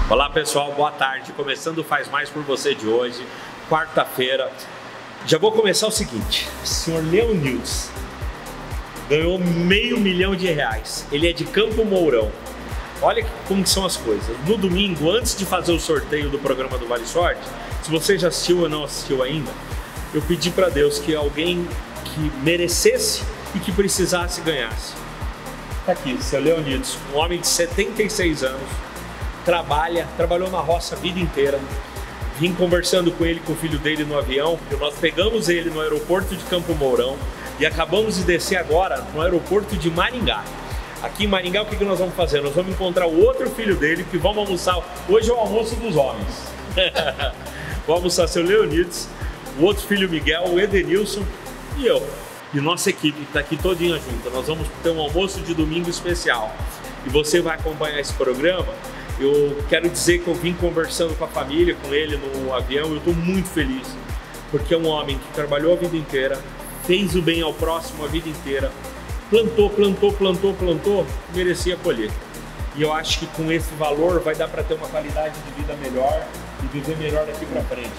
Olá pessoal, boa tarde. Começando o Faz Mais por Você de hoje, quarta-feira. Já vou começar o seguinte: o senhor Leonildes ganhou R$500 mil. Ele é de Campo Mourão. Olha como são as coisas. No domingo, antes de fazer o sorteio do programa do Vale Sorte, se você já assistiu ou não assistiu ainda, eu pedi para Deus que alguém que merecesse e que precisasse ganhasse. Tá aqui, seu Leonildes, um homem de 76 anos, trabalhou na roça a vida inteira. Vim conversando com ele, com o filho dele no avião, porque nós pegamos ele no aeroporto de Campo Mourão e acabamos de descer agora no aeroporto de Maringá. Aqui em Maringá, o que nós vamos fazer? Nós vamos encontrar o outro filho dele, que vamos almoçar. Hoje é o almoço dos homens. Vamos almoçar seu Leonildes, o outro filho Miguel, o Edenilson e eu. E nossa equipe que está aqui todinha junta. Nós vamos ter um almoço de domingo especial. E você vai acompanhar esse programa. Eu quero dizer que eu vim conversando com a família, com ele no avião. Eu estou muito feliz, porque é um homem que trabalhou a vida inteira, fez o bem ao próximo a vida inteira, plantou, merecia colher. E eu acho que com esse valor vai dar para ter uma qualidade de vida melhor e viver melhor daqui para frente.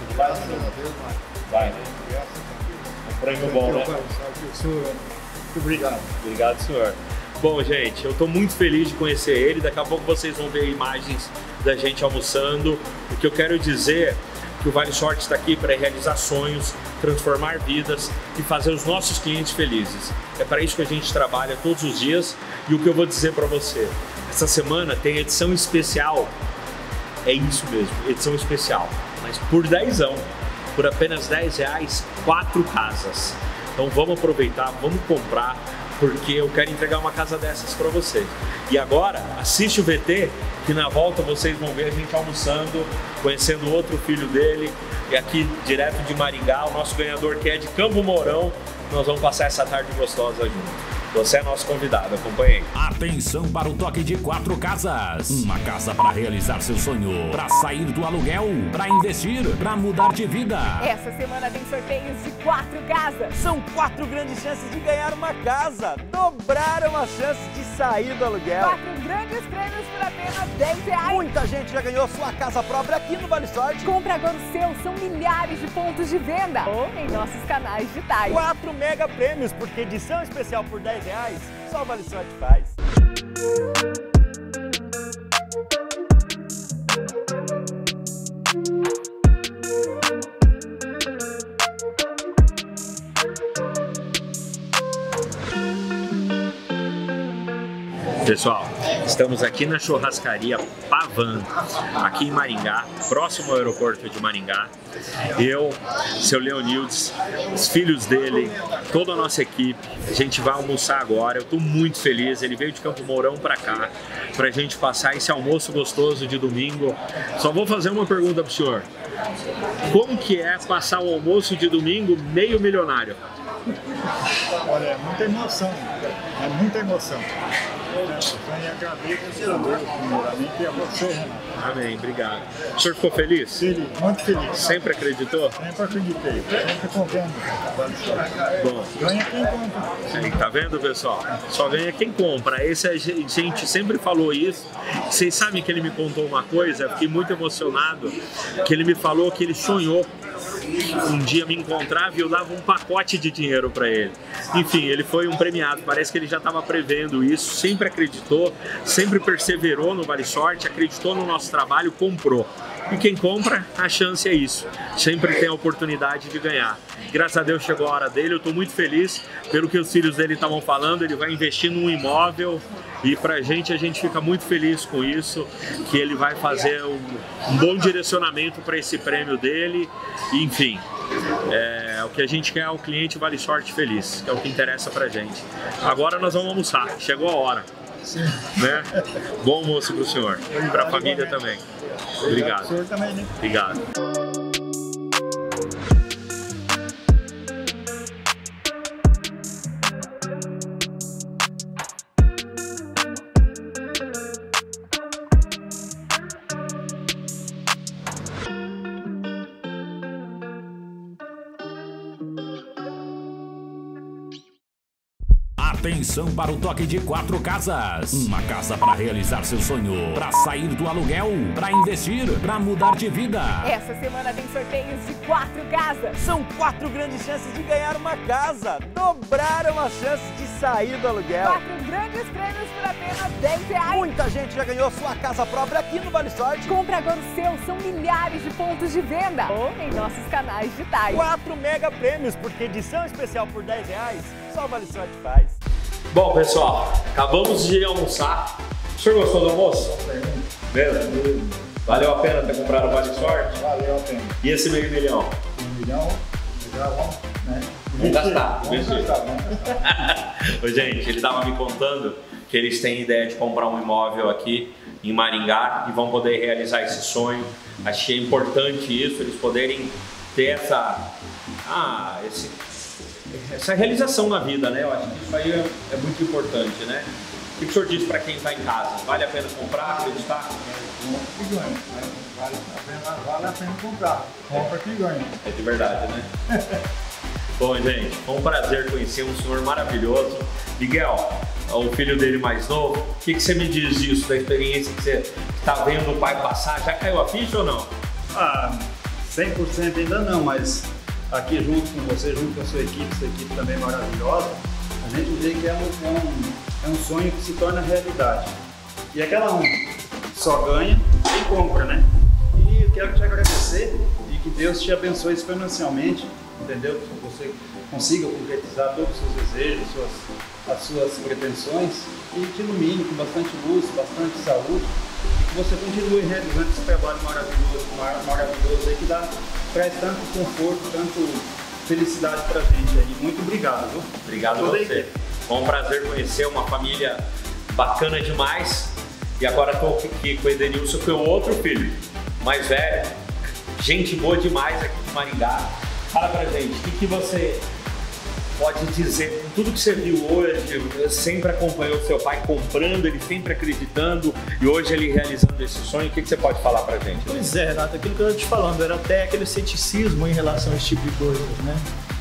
Vai, né? Um prêmio bom, né? Muito obrigado. Obrigado, senhor. Bom, gente, eu estou muito feliz de conhecer ele. Daqui a pouco vocês vão ver imagens da gente almoçando. O que eu quero dizer é que o Vale Sorte está aqui para realizar sonhos, transformar vidas e fazer os nossos clientes felizes. É para isso que a gente trabalha todos os dias. E o que eu vou dizer para você, essa semana tem edição especial. É isso mesmo, edição especial. Mas por dezão, por apenas R$10, 4 casas. Então vamos aproveitar, vamos comprar, porque eu quero entregar uma casa dessas para você. E agora, assiste o VT, que na volta vocês vão ver a gente almoçando, conhecendo o outro filho dele, e aqui direto de Maringá, o nosso ganhador que é de Campo Mourão. Nós vamos passar essa tarde gostosa junto. Você é nosso convidado, acompanhe. Atenção para o toque de 4 casas. Uma casa para realizar seu sonho, para sair do aluguel, para investir, para mudar de vida. Essa semana tem sorteios de 4 casas. São 4 grandes chances de ganhar uma casa. Dobraram as chances de sair do aluguel. 4 grandes prêmios por apenas R$10. Muita gente já ganhou sua casa própria aqui no Vale Sorte. Compre agora o seu, são milhares de pontos de venda. Ou em nossos canais digitais. 4 mega prêmios, porque edição especial por R$10 só o Vale Sorte faz. Pessoal, estamos aqui na churrascaria Pavan, aqui em Maringá, próximo ao aeroporto de Maringá. Eu, seu Leonildes, os filhos dele, toda a nossa equipe, a gente vai almoçar agora. Eu estou muito feliz, ele veio de Campo Mourão para cá, para a gente passar esse almoço gostoso de domingo. Só vou fazer uma pergunta para o senhor: como que é passar o almoço de domingo meio milionário? Olha, é muita emoção, é muita emoção. E agradeço a Deus, primeiramente, e a você, Renato. Amém, obrigado. O senhor ficou feliz? Feliz, muito feliz. Sempre acreditou? Sempre acreditei, sempre confiando. Bom, Ganha quem compra. aí, tá vendo, pessoal? Só ganha quem compra. Esse a gente sempre falou isso. Vocês sabem que ele me contou uma coisa, fiquei muito emocionado, que ele me falou que ele sonhou um dia me encontrava e eu dava um pacote de dinheiro para ele. Enfim, ele foi um premiado, parece que ele já estava prevendo isso, sempre acreditou, sempre perseverou no Vale Sorte, acreditou no nosso trabalho, comprou. E quem compra, a chance é isso, sempre tem a oportunidade de ganhar. Graças a Deus chegou a hora dele, eu estou muito feliz pelo que os filhos dele estavam falando. Ele vai investir num imóvel e a gente fica muito feliz com isso, que ele vai fazer um bom direcionamento para esse prêmio dele. Enfim, o que a gente quer é o cliente Vale Sorte feliz, que é o que interessa pra gente. Agora nós vamos almoçar, chegou a hora. Sim. Né? Bom almoço pro senhor e pra família também. Obrigado. O senhor também, né? Obrigado. Atenção para o toque de 4 casas. Uma casa para realizar seu sonho, para sair do aluguel, para investir, para mudar de vida. Essa semana tem sorteios de 4 casas. São 4 grandes chances de ganhar uma casa. Dobraram as chances de sair do aluguel. 4 grandes prêmios por apenas R$10. Muita gente já ganhou sua casa própria aqui no Vale Sorte. Compre agora o seu, são milhares de pontos de venda. Ou em nossos canais digitais. 4 mega prêmios, porque edição especial por R$10 só o Vale Sorte faz. Bom, pessoal, acabamos de almoçar. O senhor gostou do almoço? Mesmo? Valeu a pena ter comprado o Vale Sorte? Valeu a pena. E esse meio milhão? $1 milhão, já vamos, né? Vamos gastar. Vamos gastar. Ô, gente, ele estava me contando que eles têm ideia de comprar um imóvel aqui em Maringá e vão poder realizar esse sonho. Achei importante isso, eles poderem ter essa realização na vida, né? Eu acho que isso aí é muito importante, né? O que o senhor diz para quem está em casa? Vale a pena comprar, acreditar? Que ganha. Vale a pena comprar. Compra que ganha. É de verdade, né? Bom, gente, foi um prazer conhecer um senhor maravilhoso. Miguel, o filho dele mais novo, o que você me diz disso, da experiência que você está vendo o pai passar? Já caiu a ficha ou não? 100% ainda não, mas aqui junto com você, junto com a sua equipe também maravilhosa, a gente vê que é um sonho que se torna realidade. E aquela só ganha quem compra, né? E eu quero te agradecer e que Deus te abençoe exponencialmente, entendeu? Que você consiga concretizar todos os seus desejos, as suas pretensões e te ilumine com bastante luz, bastante saúde e que você continue realizando esse trabalho maravilhoso aí que traz tanto conforto, tanto felicidade pra gente aí. Muito obrigado, viu? Obrigado a você. Foi um prazer conhecer uma família bacana demais. E agora estou aqui com o Edenilson, que é o outro filho, mais velho. Gente boa demais aqui de Maringá. Fala pra gente, o que você pode dizer, com tudo que você viu hoje, sempre acompanhou seu pai comprando, ele sempre acreditando e hoje ele realizando esse sonho, o que você pode falar pra gente? Pois é, Renato, aquilo que eu estou te falando, era até aquele ceticismo em relação a esse tipo de coisa, né?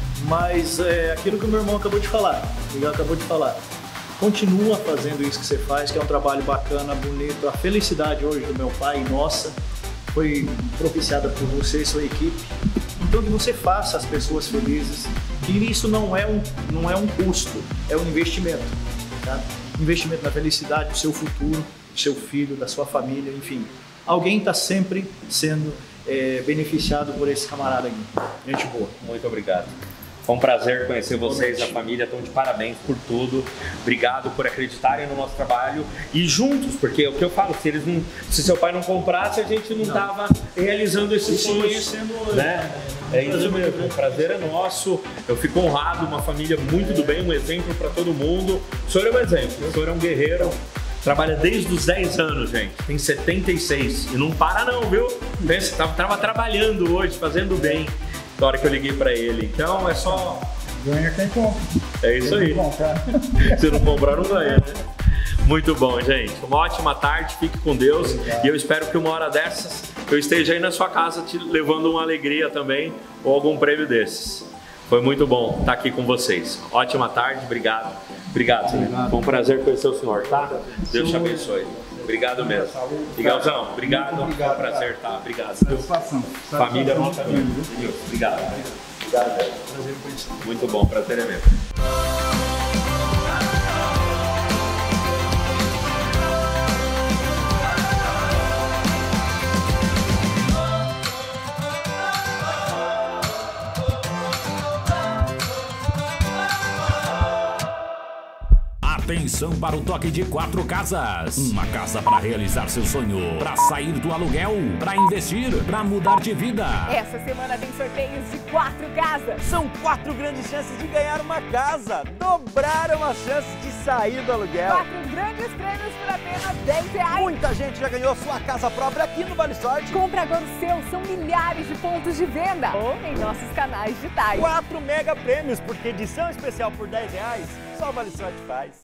Mas aquilo que o meu irmão acabou de falar, o Miguel acabou de falar, continua fazendo isso que você faz, que é um trabalho bacana, bonito, a felicidade hoje do meu pai, nossa, foi propiciada por você e sua equipe. Então que você faça as pessoas felizes, que isso não é um custo, é um investimento, tá? Investimento na felicidade do seu futuro, do seu filho, da sua família, enfim. Alguém está sempre sendo beneficiado por esse camarada aqui. Gente boa. Muito obrigado. Foi um prazer conhecer vocês, a família, estão de parabéns por tudo. Obrigado por acreditarem no nosso trabalho e juntos, porque é o que eu falo, se seu pai não comprasse, a gente não estava realizando esse sonho, né? É isso mesmo, o prazer é nosso, eu fico honrado, uma família muito do bem, um exemplo para todo mundo. O senhor é um exemplo, o senhor é um guerreiro, trabalha desde os 10 anos, gente, tem 76 e não para não, viu? Estava trabalhando hoje, fazendo bem. Na hora que eu liguei pra ele, então é só... Ganha quem compra. É isso aí. Se não comprar, não ganha, né? Muito bom, gente. Uma ótima tarde, fique com Deus. Obrigado. E eu espero que uma hora dessas eu esteja aí na sua casa te levando uma alegria também ou algum prêmio desses. Foi muito bom estar aqui com vocês. Ótima tarde, obrigado. Obrigado, senhor. Foi um prazer conhecer o senhor, tá? Deus te abençoe. Obrigado mesmo. Miguelzão, obrigado. Foi um prazer, tá? Obrigado. Família nossa mesmo. Obrigado. Obrigado, velho. Prazer em conhecer. Muito bom, prazer é mesmo. Atenção para o toque de 4 casas. Uma casa para realizar seu sonho, para sair do aluguel, para investir, para mudar de vida. Essa semana tem sorteios de 4 casas. São 4 grandes chances de ganhar uma casa. Dobraram as chances de sair do aluguel. 4 grandes prêmios por apenas R$10. Muita gente já ganhou sua casa própria aqui no Vale Sorte. Compre agora o seu, são milhares de pontos de venda. Ou em nossos canais digitais. 4 mega prêmios, porque edição especial por R$10 só o Vale Sorte faz.